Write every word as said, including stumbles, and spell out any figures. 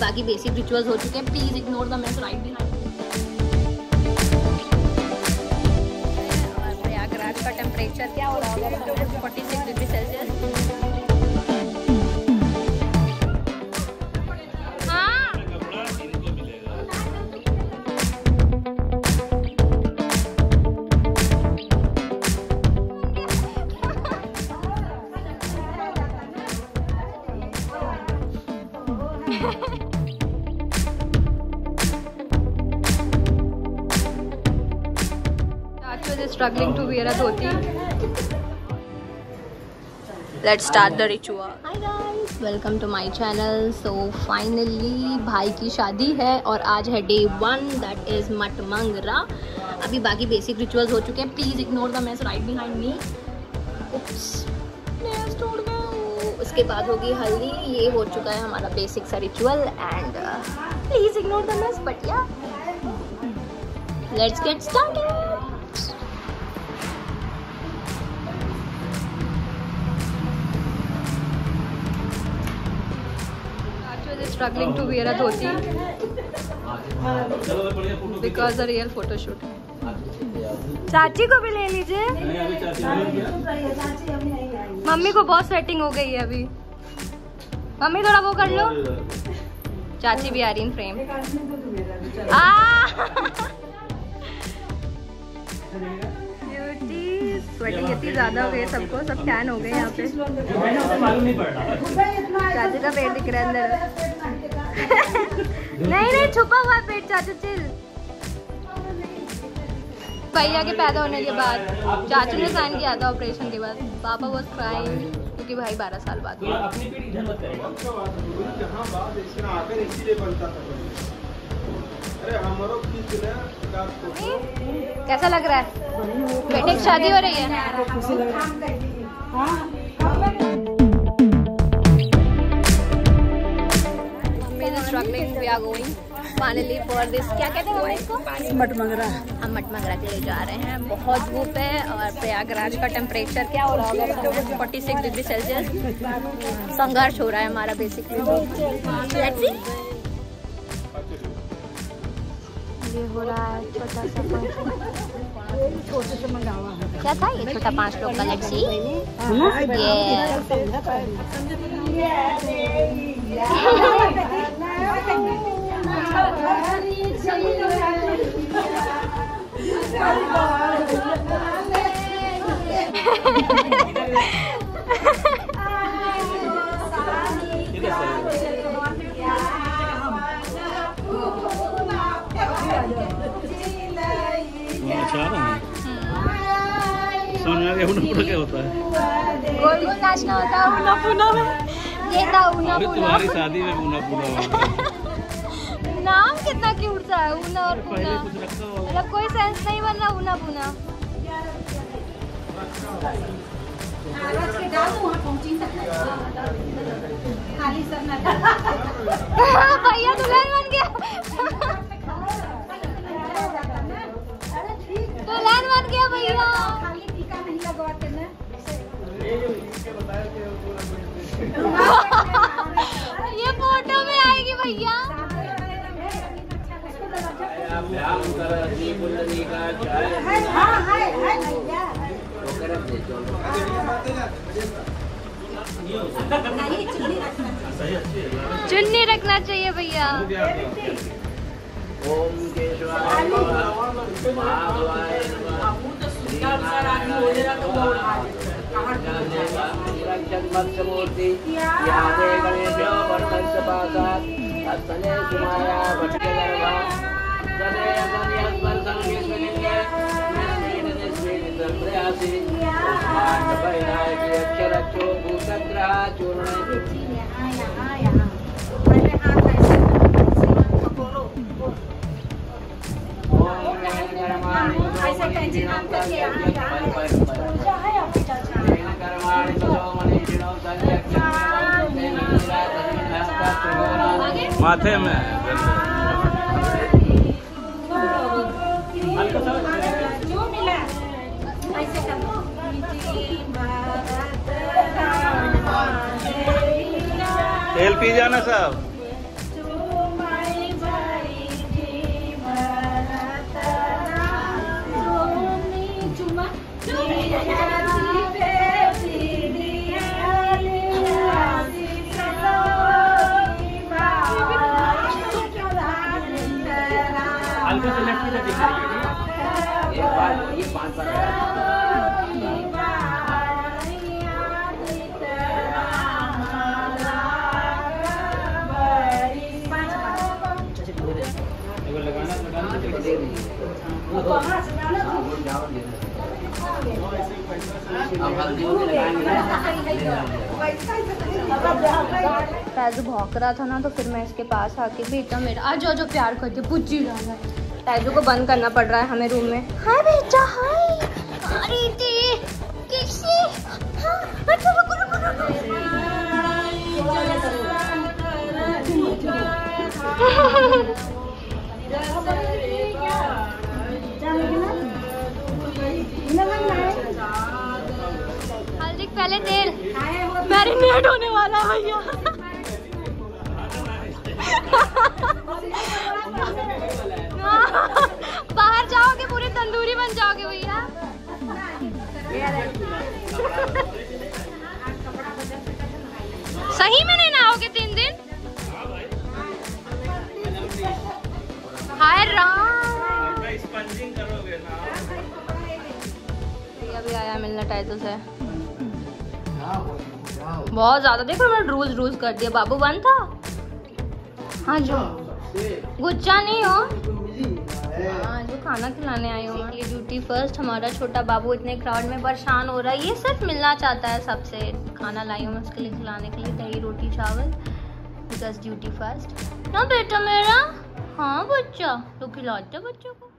बाकी basic rituals हो चुके हैं। Please ignore the mess right behind. और प्रयागराज का टेम्परेचर क्या हो रहा होगा? Forty six degree Celsius. Struggling to wear a dhoti. Let's start the ritual. Hi guys, welcome to my channel. So finally भाई की शादी है और आज है day one, that is Matmangra. अभी बाकी बेसिक रिचुअल्स हो चुके हैं। Please ignore the mess right behind me. उसके बाद होगी हल्दी। ये हो चुका है हमारा बेसिक सा ritual and please ignore the mess, but या let's get started. Struggling to wear a dhoti because a real photo shoot. चाची को भी ले लीजिए। मम्मी को बहुत सेटिंग हो गई है अभी। मम्मी थोड़ा वो कर लो। चाची भी आ रही इन फ्रेम। स्वेटिंग इतनी ज्यादा हो गई सबको, सब टैन हो गए यहाँ पे। चाची का पेट दिख रहा है अंदर। नहीं नहीं छुपा हुआ है पेट चाचू, चिल। भैया के पैदा होने के बाद चाचू ने साइन किया था ऑपरेशन के बाद। पापा वाज क्राइंग क्योंकि भाई बारह साल बाद। कैसा लग रहा है? बेटे की शादी हो रही है। Struggling, we are going finally for this, क्या कहते हैं इसको? मटमंगरा। हम मटमंगरा के लिए जा रहे हैं। बहुत धूप है और प्रयागराज का टेम्परेचर क्या हो रहा होगा? Forty six degree Celsius. संघर्ष हो रहा है हमारा बेसिकली। Let's see. ये हो रहा है छोटा सा छोटे से मंगावा। क्या था ये छोटा पाँच लोग का? Let's see. क्या होता है? गोल गोल नाचना होता है उना पुना में। ये था उना पुना। तुम्हारी शादी में उना पुना। नाम कितना क्यूट सा है, उना और पुना। मतलब कोई सेंस नहीं बन रहा उना पुना। भैया दुल्हन बन गया। दुल्हन बन गया भैया। ये फोटो में आएगी भैया। चुन्नी रखना चाहिए भैया। ओम केशवाय माथे में जो मिला ऐसे तेल पी जाना साहब। ताजू भौंक रहा था ना, तो फिर मैं इसके पास आके बेटा मेरा आ जाओ, जो प्यार करते पुच्ची जाना। ताजू को बंद करना पड़ रहा है हमें रूम में। हाय बेटा हाय। अरे ते कैसे? हाँ, अच्छा रुको रुको रुको। हल्दी पहले तेल मैरिनेट होने वाला है भैया। बाहर जाओगे पूरे तंदूरी बन जाओगे भैया। सही में नहीं नहाओगे तीन दिन? हाय राम, करोगे ना? अभी आया मिलना टाइटल से बहुत ज्यादा। देखो मैंने रूज रूज कर दिया। बाबू बंद था। हाँ जो गुच्चा नहीं हो। हाँ जो खाना खिलाने आई हूँ मैं। Duty first. हमारा छोटा बाबू इतने क्राउड में परेशान हो रहा है, ये सिर्फ मिलना चाहता है सबसे। खाना लाई हूँ मैं उसके लिए खिलाने के लिए, दही रोटी चावल, बिकॉज ड्यूटी फर्स्ट ना बेटा मेरा। हाँ बच्चा तो खिलाते बच्चों को।